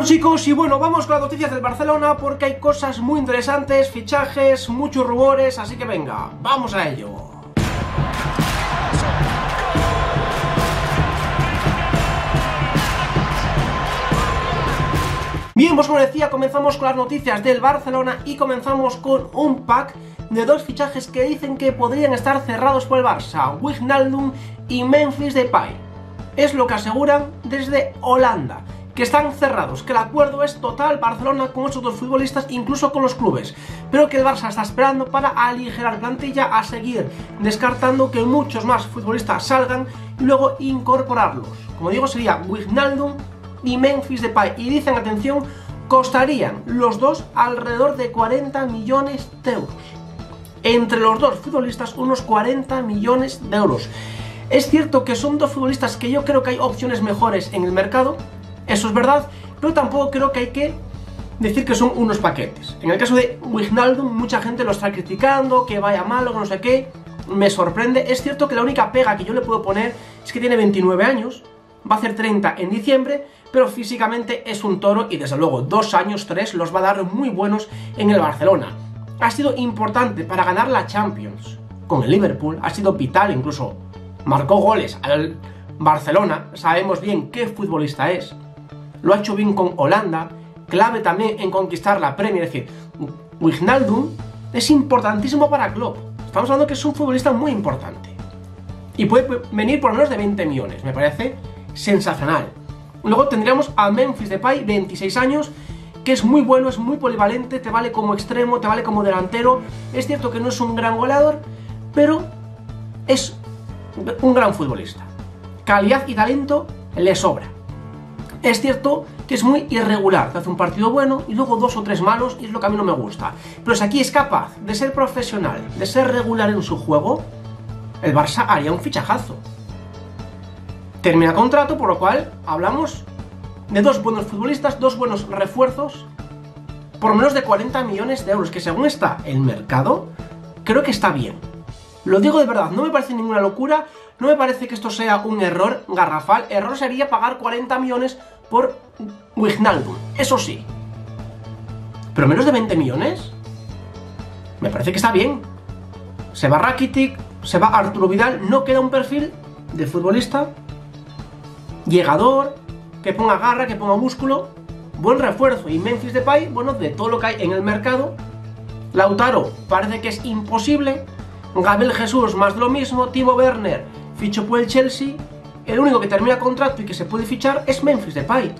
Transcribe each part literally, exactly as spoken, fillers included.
Bueno chicos, y bueno, vamos con las noticias del Barcelona porque hay cosas muy interesantes, fichajes, muchos rumores, así que venga, vamos a ello. Bien, pues como decía, comenzamos con las noticias del Barcelona y comenzamos con un pack de dos fichajes que dicen que podrían estar cerrados por el Barça, Wijnaldum y Memphis Depay. Es lo que aseguran desde Holanda, que están cerrados, que el acuerdo es total Barcelona con esos dos futbolistas, incluso con los clubes, pero que el Barça está esperando para aligerar plantilla, a seguir descartando que muchos más futbolistas salgan y luego incorporarlos. Como digo, sería Wijnaldum y Memphis Depay, y dicen, atención, costarían los dos alrededor de cuarenta millones de euros. Entre los dos futbolistas unos cuarenta millones de euros. Es cierto que son dos futbolistas que yo creo que hay opciones mejores en el mercado, eso es verdad, pero tampoco creo que hay que decir que son unos paquetes. En el caso de Wijnaldum, mucha gente lo está criticando, que vaya mal o no sé qué, me sorprende. Es cierto que la única pega que yo le puedo poner es que tiene veintinueve años, va a hacer treinta en diciembre, pero físicamente es un toro y desde luego dos años, tres, los va a dar muy buenos en el Barcelona. Ha sido importante para ganar la Champions con el Liverpool, ha sido vital, incluso marcó goles al Barcelona, sabemos bien qué futbolista es, lo ha hecho bien con Holanda, clave también en conquistar la Premier. Es decir, Wijnaldum es importantísimo para Klopp, estamos hablando que es un futbolista muy importante y puede venir por menos de veinte millones, me parece sensacional. Luego tendríamos a Memphis Depay, veintiséis años, que es muy bueno, es muy polivalente, te vale como extremo, te vale como delantero. Es cierto que no es un gran goleador, pero es un gran futbolista. Calidad y talento le sobra. Es cierto que es muy irregular, te hace un partido bueno y luego dos o tres malos, y es lo que a mí no me gusta. Pero si aquí es capaz de ser profesional, de ser regular en su juego, el Barça haría un fichajazo. Termina contrato, por lo cual hablamos de dos buenos futbolistas, dos buenos refuerzos, por menos de cuarenta millones de euros, que según está el mercado, creo que está bien. Lo digo de verdad, no me parece ninguna locura, no me parece que esto sea un error garrafal. Error sería pagar cuarenta millones por Wijnaldum, eso sí. Pero menos de veinte millones, me parece que está bien. Se va Rakitic, se va Arturo Vidal, no queda un perfil de futbolista llegador, que ponga garra, que ponga músculo, buen refuerzo. Y Memphis Depay, bueno, de todo lo que hay en el mercado. Lautaro parece que es imposible, Gabriel Jesús más de lo mismo, Timo Werner fichó por el Chelsea, el único que termina contrato y que se puede fichar es Memphis Depay.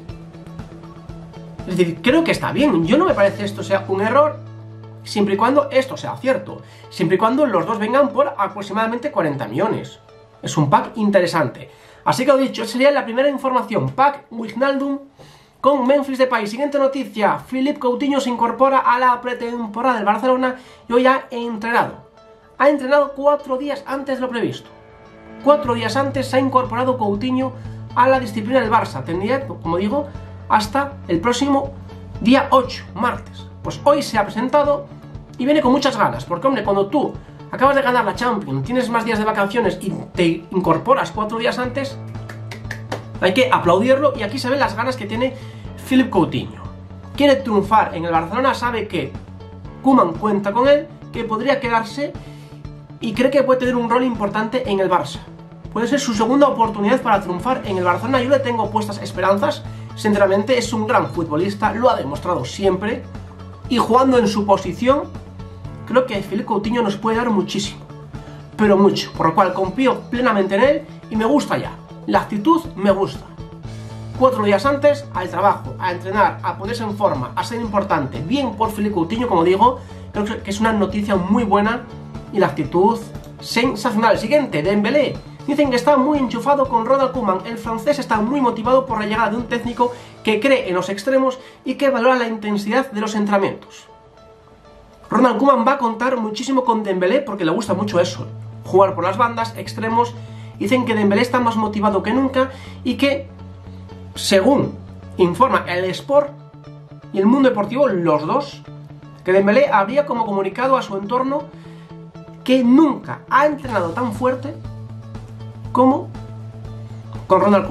Es decir, creo que está bien, yo no me parece esto sea un error, siempre y cuando esto sea cierto, siempre y cuando los dos vengan por aproximadamente cuarenta millones. Es un pack interesante. Así que lo dicho, esa sería la primera información, pack Wijnaldum con Memphis Depay. Siguiente noticia, Philippe Coutinho se incorpora a la pretemporada del Barcelona y hoy ha entrenado. Ha entrenado cuatro días antes de lo previsto. Cuatro días antes se ha incorporado Coutinho a la disciplina del Barça. Tendría, como digo, hasta el próximo día ocho, martes. Pues hoy se ha presentado y viene con muchas ganas, porque hombre, cuando tú acabas de ganar la Champions, tienes más días de vacaciones y te incorporas cuatro días antes, hay que aplaudirlo, y aquí se ven las ganas que tiene Philippe Coutinho. Quiere triunfar en el Barcelona, sabe que Koeman cuenta con él, que podría quedarse y cree que puede tener un rol importante en el Barça. Puede ser su segunda oportunidad para triunfar en el Barcelona. Yo le tengo puestas esperanzas, sinceramente es un gran futbolista, lo ha demostrado siempre, y jugando en su posición, creo que Philippe Coutinho nos puede dar muchísimo, pero mucho, por lo cual confío plenamente en él y me gusta ya. La actitud me gusta. Cuatro días antes, al trabajo, a entrenar, a ponerse en forma, a ser importante. Bien por Philippe Coutinho, como digo, creo que es una noticia muy buena y la actitud sensacional. Siguiente, Dembélé. Dicen que está muy enchufado con Ronald Koeman. El francés está muy motivado por la llegada de un técnico que cree en los extremos y que valora la intensidad de los entrenamientos. Ronald Koeman va a contar muchísimo con Dembélé porque le gusta mucho eso, jugar por las bandas, extremos. Dicen que Dembélé está más motivado que nunca y que, según informa el Sport y el Mundo Deportivo, los dos, que Dembélé habría como comunicado a su entorno que nunca ha entrenado tan fuerte como con Ronald Koeman.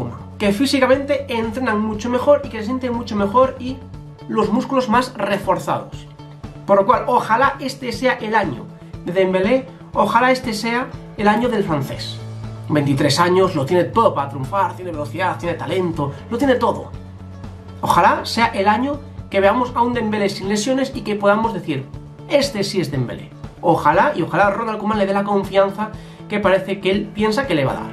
que físicamente entrenan mucho mejor y que se sienten mucho mejor y los músculos más reforzados. Por lo cual, ojalá este sea el año de Dembélé, ojalá este sea el año del francés. veintitrés años, lo tiene todo para triunfar, tiene velocidad, tiene talento, lo tiene todo. Ojalá sea el año que veamos a un Dembélé sin lesiones y que podamos decir, este sí es Dembélé. Ojalá, y ojalá Ronald Koeman le dé la confianza que parece que él piensa que le va a dar.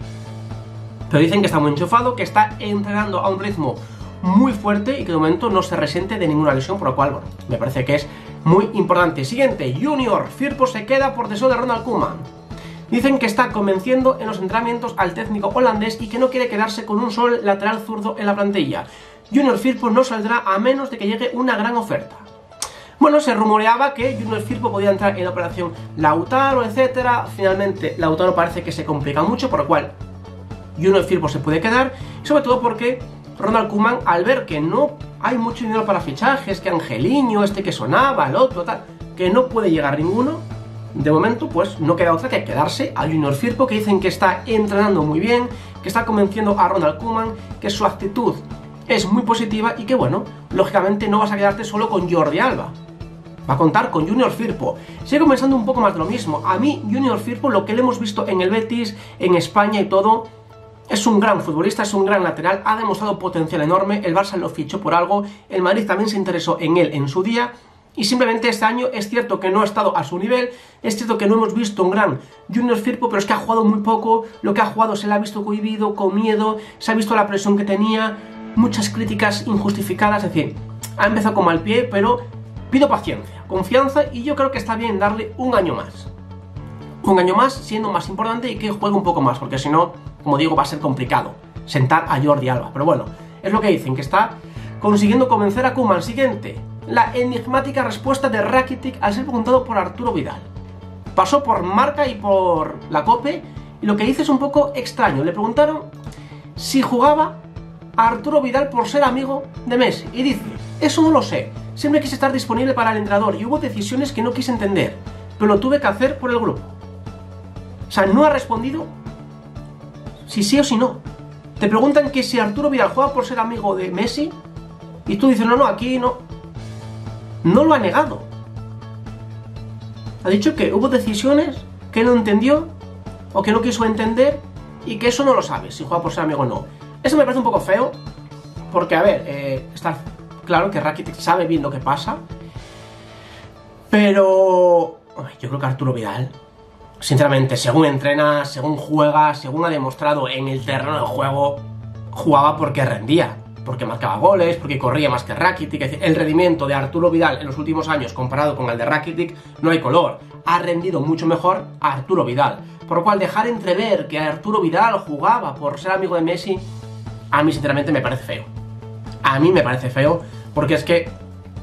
Pero dicen que está muy enchufado, que está entrenando a un ritmo muy fuerte y que de momento no se resiente de ninguna lesión, por lo cual, bueno, me parece que es muy importante. Siguiente, Junior Firpo se queda por deseo de Ronald Koeman. Dicen que está convenciendo en los entrenamientos al técnico holandés y que no quiere quedarse con un solo lateral zurdo en la plantilla. Junior Firpo no saldrá a menos de que llegue una gran oferta. Bueno, se rumoreaba que Junior Firpo podía entrar en la operación Lautaro, etcétera. Finalmente, Lautaro parece que se complica mucho, por lo cual Junior Firpo se puede quedar, y sobre todo porque Ronald Koeman, al ver que no hay mucho dinero para fichajes, que Angelino, este que sonaba, el otro, tal, que no puede llegar ninguno, de momento pues no queda otra que quedarse a Junior Firpo, que dicen que está entrenando muy bien, que está convenciendo a Ronald Koeman, que su actitud es muy positiva y que, bueno, lógicamente no vas a quedarte solo con Jordi Alba. Va a contar con Junior Firpo. Sigo pensando un poco más de lo mismo. A mí, Junior Firpo, lo que le hemos visto en el Betis, en España y todo, es un gran futbolista, es un gran lateral, ha demostrado potencial enorme, el Barça lo fichó por algo, el Madrid también se interesó en él en su día, y simplemente este año es cierto que no ha estado a su nivel, es cierto que no hemos visto un gran Junior Firpo, pero es que ha jugado muy poco, lo que ha jugado se le ha visto cohibido, con miedo, se ha visto la presión que tenía, muchas críticas injustificadas, es decir, ha empezado con mal pie, pero pido paciencia, confianza, y yo creo que está bien darle un año más. Un año más siendo más importante y que juegue un poco más, porque si no, como digo, va a ser complicado sentar a Jordi Alba. Pero bueno, es lo que dicen, que está consiguiendo convencer a Koeman. Siguiente, la enigmática respuesta de Rakitic al ser preguntado por Arturo Vidal. Pasó por Marca y por la COPE, y lo que dice es un poco extraño. Le preguntaron si jugaba a Arturo Vidal por ser amigo de Messi, y dice, eso no lo sé, siempre quise estar disponible para el entrenador y hubo decisiones que no quise entender, pero lo tuve que hacer por el grupo. O sea, no ha respondido si sí o si no. Te preguntan que si Arturo Vidal juega por ser amigo de Messi y tú dices, no, no, aquí no. No lo ha negado. Ha dicho que hubo decisiones que no entendió o que no quiso entender y que eso no lo sabe, si juega por ser amigo o no. Eso me parece un poco feo porque, a ver, eh, está claro que Rakitic sabe bien lo que pasa, pero yo creo que Arturo Vidal, sinceramente, según entrena, según juega, según ha demostrado en el terreno de juego, jugaba porque rendía, porque marcaba goles, porque corría más que Rakitic. Es decir, el rendimiento de Arturo Vidal en los últimos años comparado con el de Rakitic no hay color. Ha rendido mucho mejor a Arturo Vidal. Por lo cual, dejar entrever que Arturo Vidal jugaba por ser amigo de Messi, a mí sinceramente me parece feo. A mí me parece feo, porque es que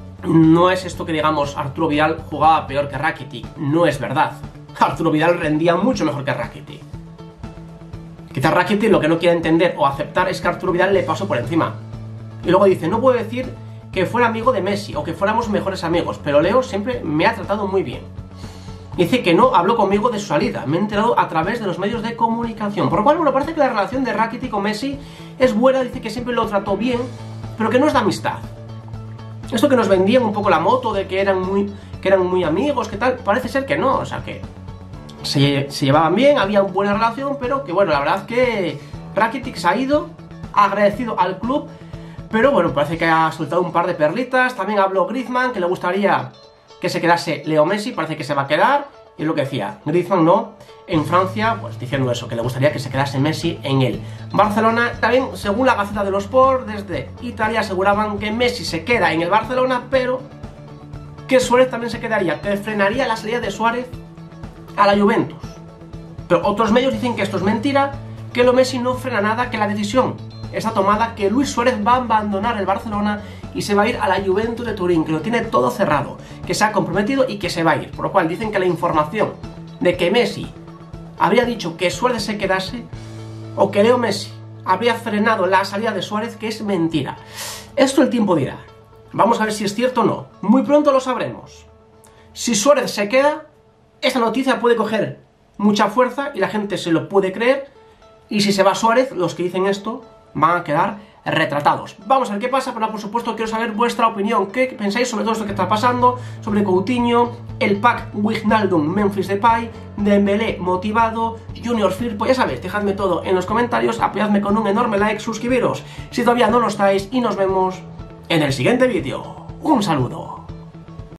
no es esto que digamos Arturo Vidal jugaba peor que Rakitic. No es verdad. Arturo Vidal rendía mucho mejor que Rakitic. Quizás Rakitic lo que no quiere entender o aceptar es que Arturo Vidal le pasó por encima. Y luego dice, no puedo decir que fuera amigo de Messi o que fuéramos mejores amigos, pero Leo siempre me ha tratado muy bien. Dice que no habló conmigo de su salida, me he enterado a través de los medios de comunicación. Por lo cual, bueno, parece que la relación de Rakitic con Messi es buena, dice que siempre lo trató bien, pero que no es de amistad. Esto que nos vendían un poco la moto de que eran muy, que eran muy amigos, que tal, parece ser que no, o sea que se, se llevaban bien, había una buena relación, pero que bueno, la verdad que Rakitic se ha ido, agradecido al club, pero bueno, parece que ha soltado un par de perlitas. También habló Griezmann, que le gustaría que se quedase Leo Messi, parece que se va a quedar, y es lo que decía, Griezmann no, en Francia, pues diciendo eso, que le gustaría que se quedase Messi en él. Barcelona, también, según la Gaceta dello Sport, desde Italia aseguraban que Messi se queda en el Barcelona, pero que Suárez también se quedaría, que frenaría la salida de Suárez a la Juventus. Pero otros medios dicen que esto es mentira, que Leo Messi no frena nada, que la decisión está tomada, que Luis Suárez va a abandonar el Barcelona y se va a ir a la Juventus de Turín, que lo tiene todo cerrado, que se ha comprometido y que se va a ir. Por lo cual dicen que la información de que Messi habría dicho que Suárez se quedase, o que Leo Messi habría frenado la salida de Suárez, que es mentira. Esto el tiempo dirá. Vamos a ver si es cierto o no. Muy pronto lo sabremos. Si Suárez se queda, esta noticia puede coger mucha fuerza y la gente se lo puede creer. Y si se va Suárez, los que dicen esto van a quedar retratados. Vamos a ver qué pasa, pero por supuesto quiero saber vuestra opinión. ¿Qué pensáis sobre todo esto que está pasando? Sobre Coutinho, el pack Wijnaldum, Memphis Depay, Dembélé motivado, Junior Firpo. Ya sabéis, dejadme todo en los comentarios, apoyadme con un enorme like, suscribiros si todavía no lo estáis y nos vemos en el siguiente vídeo. Un saludo.